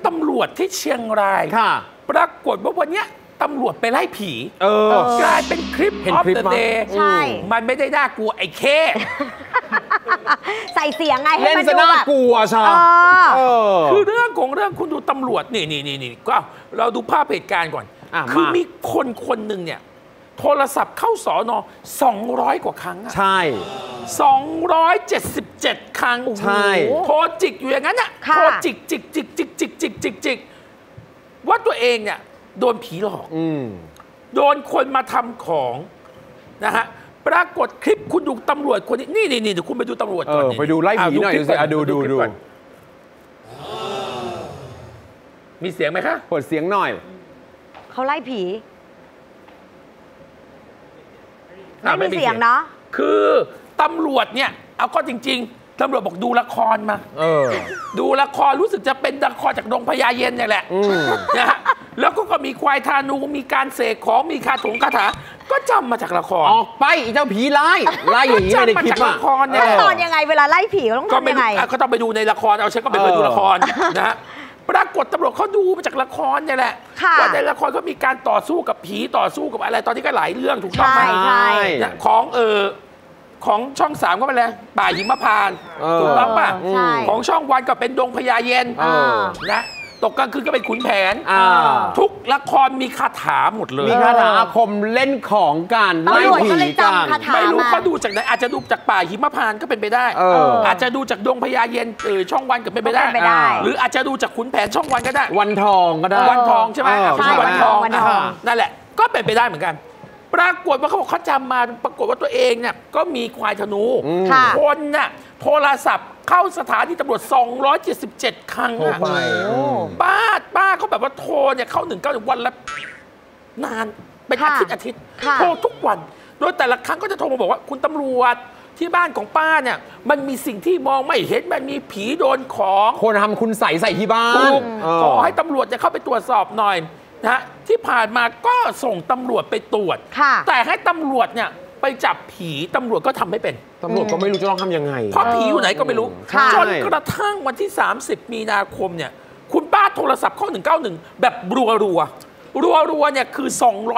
ตำรวจที่เชียงรายปรากฏว่าวันนี้ตำรวจไปไล่ผีกลายเป็นคลิปออฟเดอะเดย์มันไม่ได้น่ากลัวไอ้เคใส่เสียงไงให้มันดูแบบน่ากลัวใช่คือเรื่องของเรื่องคุณดูตำรวจนี่ก็เราดูภาพเหตุการณ์ก่อนคือมีคนหนึ่งเนี่ยโทรศัพท์เข้าสน200 กว่าครั้งใช่ 277 ครั้งใช่โทรจิกอยู่อย่างนั้นน่ะโทรจิกว่าตัวเองเนี่ยโดนผีหลอกโดนคนมาทำของนะฮะปรากฏคลิปคุณดูตำรวจคนนี้นี่เดี๋ยวคุณไปดูตำรวจก่อนไปดูไล่ผีหน่อยดูมีเสียงไหมคะเปิดเสียงหน่อยเขาไล่ผีไม่มีเสียงเนาะคือตำรวจเนี่ยเอาก็จริงๆตำรวจบอกดูละครมาดูละครรู้สึกจะเป็นละครจากดงพญาเย็นเนี่ยแหละนะฮะแล้วก็มีควายธานูมีการเสกของมีคาถาก็จำมาจากละครออกไปเจ้าผีไล่อย่างนี้ในคลิปละครเนี่ยตอนยังไงเวลาไล่ผีต้องทำยังไงก็ต้องไปดูในละครเอาฉันก็ไปดูละครนะฮะปรากฏตำรวจเขาดูมาจากละครเนี่ยแหละว่าในละครเขามีการต่อสู้กับผีต่อสู้กับอะไรตอนนี้ก็หลายเรื่องถูกต้องไหมของช่อง3ก็เป็นอะไรป่าหิมพานต์ถูกต้องป่ะของช่องวันก็เป็นดงพญาเย็นนะตกกลางคืนก็เป็นขุนแผนทุกละครมีคาถาหมดเลยมีคาถาอาคมเล่นของกันไล่ผีกันไม่รู้เขาดูจากไหนอาจจะดูจากป่าหิมพานต์ก็เป็นไปได้อาจจะดูจากดงพญาเย็นช่องวันก็เป็นไปได้หรืออาจจะดูจากขุนแผนช่องวันก็ได้วันทองก็ได้วันทองใช่ไหมวันทองนั่นแหละก็เป็นไปได้เหมือนกันปรากฏว่าเขาบอกเขาจำมาปรากฏว่าตัวเองเนี่ยก็มีควายธนูคนน่ะโทรศัพท์เข้าสถานีตำรวจ277 ครั้งอ่ะป้าเขาแบบว่าโทรเนี่ยเข้า191วันละนานเป็นอาทิตย์โทรทุกวันโดยแต่ละครั้งก็จะโทรมาบอกว่าคุณตำรวจที่บ้านของป้าเนี่ยมันมีสิ่งที่มองไม่เห็นมันมีผีโดนของคนทำคุณใส่ที่บ้านขอให้ตำรวจจะเข้าไปตรวจสอบหน่อยนะที่ผ่านมาก็ส่งตำรวจไปตรวจแต่ให้ตำรวจเนี่ยไปจับผีตำรวจก็ทำไม่เป็นตำรวจก็ไม่รู้จะต้องทำยังไงเพราะผีอยู่ไหนก็ไม่รู้จนกระทั่งวันที่30 มีนาคมเนี่ยคุณป้าโทรศัพท์เข้า191แบบรัวเนี่ยคือ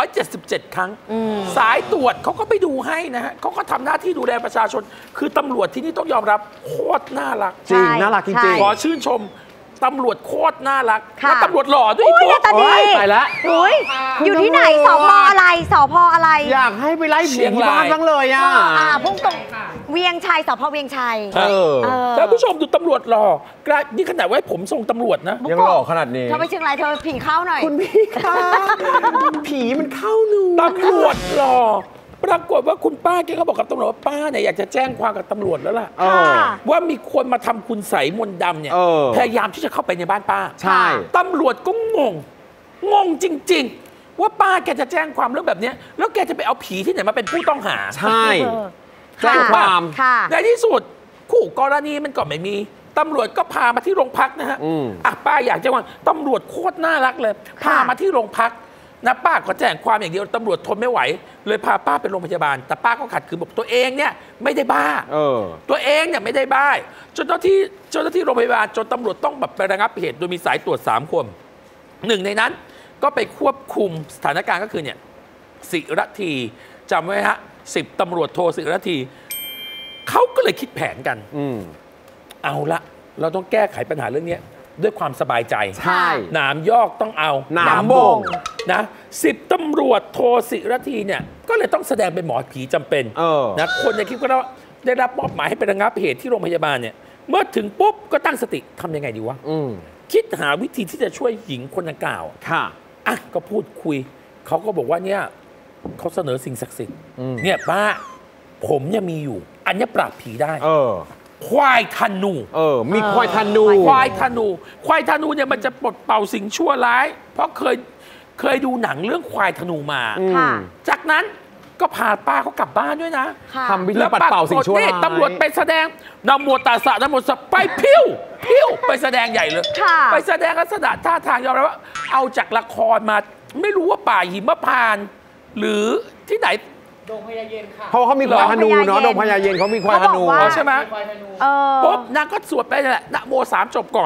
277 ครั้งสายตรวจเขาก็ไปดูให้นะฮะเขาก็ทำหน้าที่ดูแลประชาชนคือตำรวจที่นี่ต้องยอมรับโคตรน่ารักจริงน่ารักจริงขอชื่นชมตำรวจโคตรน่ารักและตำรวจหล่อด้วยปุ๊บไปแล้วอยู่ที่ไหนสพอะไรอยากให้ไปไล่ผีที่บ้านบ้างเลยพุ่งตรงเวียงชัยสพเวียงชัยแล้วผู้ชมดูตำรวจหล่อนี่ขนาดไว้ผมทรงตำรวจนะยังหล่อขนาดนี้เธอไปเชียงรายเธอผีเข้าหน่อยคุณพี่คะผีมันเข้าหนูตำรวจหล่อปรากฏว่าคุณป้าแกก็บอกกับตำรวจว่าป้าเนี่ยอยากจะแจ้งความกับตำรวจแล้วล่ะว่ามีคนมาทำคุณใสมนต์ดำเนี่ยพยายามที่จะเข้าไปในบ้านป้าใช่ตำรวจก็งงจริงๆว่าป้าแกจะแจ้งความเรื่องแบบนี้แล้วแกจะไปเอาผีที่ไหนมาเป็นผู้ต้องหาใช่แจ้งความในที่สุดคู่กรณีมันก็ไม่มีตำรวจก็พามาที่โรงพักนะฮะป้าอยากจะว่าตำรวจโคตรน่ารักเลยพามาที่โรงพักนะป้าก็แจ้งความอย่างเดียวตำรวจทนไม่ไหวเลยพาป้าไปโรงพยาบาลแต่ป้าก็ขัดขืนบอกตัวเองเนี่ยไม่ได้บ้าตัวเองเนี่ยไม่ได้บ้าจนเจ้าหน้าที่โรงพยาบาลจนตำรวจต้องแบบไประงับเหตุโดยมีสายตรวจ3 คนหนึ่งในนั้นก็ไปควบคุมสถานการณ์ก็คือเนี่ยศิรธีจำไว้ฮะ10 ตำรวจโทศิรธีเขาก็เลยคิดแผนกันเอาละเราต้องแก้ไขปัญหาเรื่องนี้ด้วยความสบายใจใช่หนามยอกต้องเอาหนามบ่งนะ10 ตำรวจโทศิรธีเนี่ยก็เลยต้องแสดงเป็นหมอผีจำเป็นนะคนในคลิปก็ได้รับมอบหมายให้ไประงับเหตุที่โรงพยาบาลเนี่ยเมื่อถึงปุ๊บก็ตั้งสติทำยังไงดีวะคิดหาวิธีที่จะช่วยหญิงคนดังกล่าวก็พูดคุยเขาก็บอกว่าเนี่ยเขาเสนอสิ่งศักดิ์สิทธิ์เนี่ยป้าผมเนี่ยมีอยู่อันนี้ปราบผีได้ควายธนูมีควายธนูเนี่ยมันจะปลดเป่าสิ่งชั่วร้ายเพราะเคยดูหนังเรื่องควายธนูมาจากนั้นก็พาป้าเขากลับบ้านด้วยนะทำวิธีปัดเป่าสิ่งชั่วร้ายตำรวจไปแสดงนะโมตัสสะนะโมตัสสะไปพิ้วไปแสดงใหญ่เลยไปแสดงลักษณะท่าทางยอมรับว่าเอาจากละครมาไม่รู้ว่าป่าหิมพานต์หรือที่ไหนดงพญาเย็นค่ะเพราะเขามีควายธนูเนาะดงพญาเย็นเขามีควายธนูใช่ไหมปุ๊บนางก็สวดไปนั่นแหละนะโม3 จบก่อน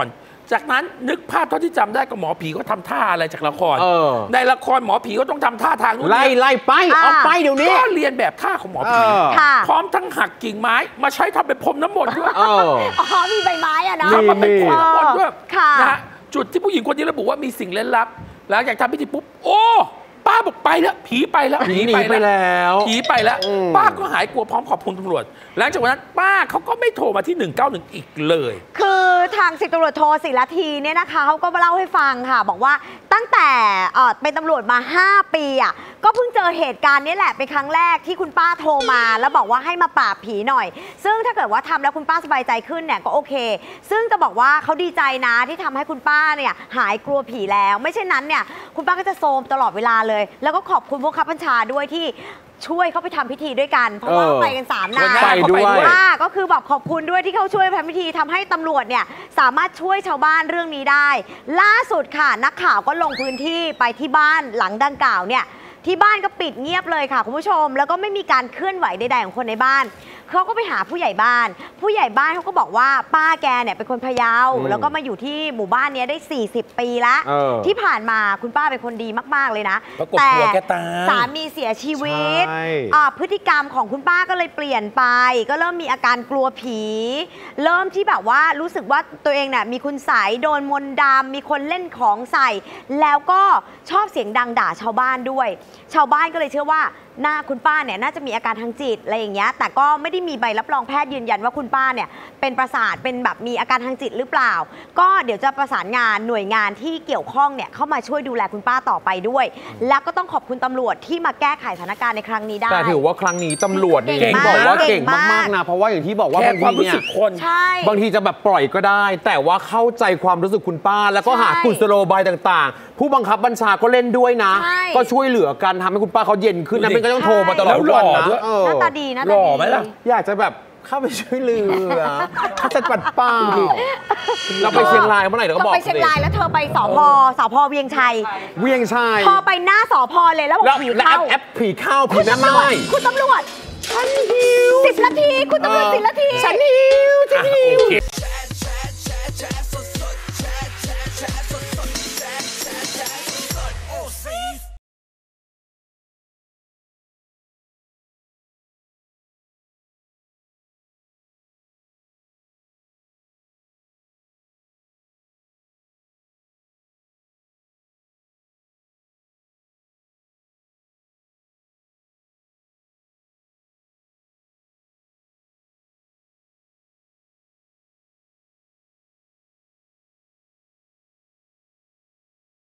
จากนั้นนึกภาพเท่าที่จำได้ก็หมอผีก็ทำท่าอะไรจากละครในละครหมอผีก็ต้องทำท่าทางนู้นไล่ไปออกไปเดี๋ยวนี้ก็เรียนแบบท่าของหมอผีพร้อมทั้งหักกิ่งไม้มาใช้ทำเป็นพรมน้ำมนต์ด้วยมีใบไม้อะนะมาเป็นพรมน้ำมนต์ด้วยนะฮะจุดที่ผู้หญิงคนนี้ระบุว่ามีสิ่งเล่นลับหลังจากทำพิธีปุ๊บโอ้ป้าบอกไปแล้วผีไปแล้วผีไปแล้วป้าก็หายกลัวพร้อมขอบคุณตำรวจหลังจากนั้นป้าเขาก็ไม่โทรมาที่191อีกเลยคือทาง10 ตำรวจโทศิรธีเนี่ยนะคะเขาก็มาเล่าให้ฟังค่ะบอกว่าตั้งแต่เป็นตำรวจมา5 ปีอ่ะก็เพิ่งเจอเหตุการณ์นี้แหละเป็นครั้งแรกที่คุณป้าโทรมาแล้วบอกว่าให้มาปราบผีหน่อยซึ่งถ้าเกิดว่าทำแล้วคุณป้าสบายใจขึ้นเนี่ยก็โอเคซึ่งจะบอกว่าเขาดีใจนะที่ทำให้คุณป้าเนี่ยหายกลัวผีแล้วไม่เช่นนั้นเนี่ยคุณป้าก็จะโทรมตลอดเวลาเลยแล้วก็ขอบคุณผู้บังคับบัญชาด้วยที่ช่วยเขาไปทำพิธีด้วยกันเพราะว่าไปกัน3 นายก็คือแบบขอบคุณด้วยที่เขาช่วยทำพิธีทำให้ตำรวจเนี่ยสามารถช่วยชาวบ้านเรื่องนี้ได้ล่าสุดค่ะนักข่าวก็ลงพื้นที่ไปที่บ้านหลังดังกล่าวเนี่ยที่บ้านก็ปิดเงียบเลยค่ะคุณผู้ชมแล้วก็ไม่มีการเคลื่อนไหวใดๆของคนในบ้านเขาก็ไปหาผู้ใหญ่บ้านเขาก็บอกว่าป้าแกเนี่ยเป็นคนพะเยาแล้วก็มาอยู่ที่หมู่บ้านนี้ได้40 ปีแล้วที่ผ่านมาคุณป้าเป็นคนดีมากๆเลยนะแต่สามีเสียชีวิตพฤติกรรมของคุณป้าก็เลยเปลี่ยนไปก็เริ่มมีอาการกลัวผีเริ่มที่แบบว่ารู้สึกว่าตัวเองเนี่ยมีคุณไสยโดนมนต์ดำมีคนเล่นของใส่แล้วก็ชอบเสียงดังด่าชาวบ้านด้วยชาวบ้านก็เลยเชื่อว่าคุณป้าเนี่ยน่าจะมีอาการทางจิตอะไรอย่างเงี้ยแต่ก็ไม่ได้มีใบรับรองแพทย์ยืนยันว่าคุณป้าเนี่ยเป็นประสาทเป็นแบบมีอาการทางจิตหรือเปล่าก็เดี๋ยวจะประสานงานหน่วยงานที่เกี่ยวข้องเนี่ยเข้ามาช่วยดูแลคุณป้าต่อไปด้วยแล้วก็ต้องขอบคุณตำรวจที่มาแก้ไขสถานการณ์ในครั้งนี้ได้แต่ถือว่าครั้งนี้ตำรวจเก่งบอกว่าเก่งมากๆนะเพราะว่าอย่างที่บอกว่าบางทีเนี่ยบางทีจะแบบปล่อยก็ได้แต่ว่าเข้าใจความรู้สึกคุณป้าแล้วก็หากุศโลบายต่างๆผู้บังคับบัญชาก็เล่นด้วยนะก็ช่วยเหลือกันทำให้คุณป้าเขาเย็นขึ้นนะไม่ก็ต้องโทรมาตลอดทุกวันนะหน้าตาดีนะหล่อไหมล่ะอยากจะแบบเข้าไปช่วยเหลือเขาจะปัดเป่าเราไปเชียงรายเมื่อไหร่เราก็บอกไปเชียงรายแล้วเธอไปสพเวียงชัยพอไปหน้าสพเลยแล้วบอกผีเข้าแอปผีเข้าผีแม่ไม้คุณตำรวจฉันหิว10 นาทีคุณตำรวจ10 นาทีฉันหิว